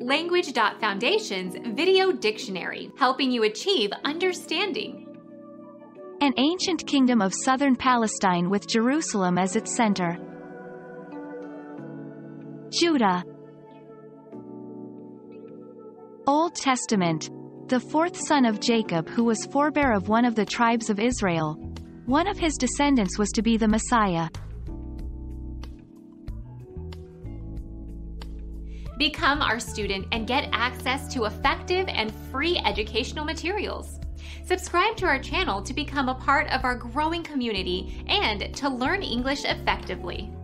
Language.Foundation's Video Dictionary, helping you achieve understanding. An ancient kingdom of southern Palestine with Jerusalem as its center. Judah. Old Testament. The fourth son of Jacob, who was forebear of one of the tribes of Israel. One of his descendants was to be the Messiah. Become our student and get access to effective and free educational materials. Subscribe to our channel to become a part of our growing community and to learn English effectively.